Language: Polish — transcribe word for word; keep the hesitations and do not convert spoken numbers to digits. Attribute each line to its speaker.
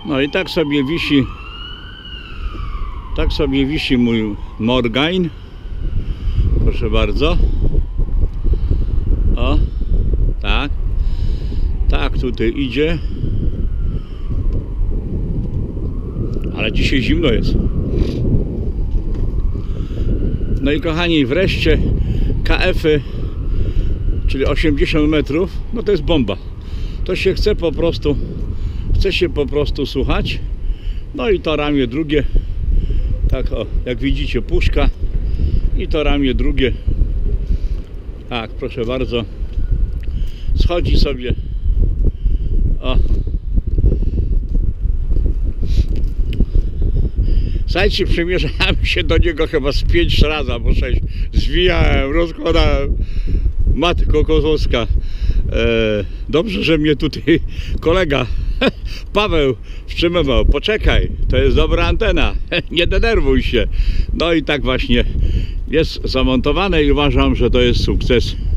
Speaker 1: No i tak sobie wisi, tak sobie wisi mój Morgain. Proszę bardzo. O, tak. Tak tutaj idzie. Ale dzisiaj zimno jest. No i kochani, wreszcie K F-y, czyli osiemdziesiąt metrów, no to jest bomba. To się chce po prostu, chce się po prostu słuchać. No i to ramię drugie, tak o, jak widzicie, puszka i to ramię drugie. Tak, proszę bardzo. Schodzi sobie. O. Słuchajcie, przymierzałem się do niego chyba z pięć razy, albo sześć. Zwijałem, rozkładałem. Matko Kozłowska. E, dobrze, że mnie tutaj kolega Paweł wstrzymywał. Poczekaj, to jest dobra antena. Nie denerwuj się. No i tak właśnie jest zamontowane i uważam, że to jest sukces.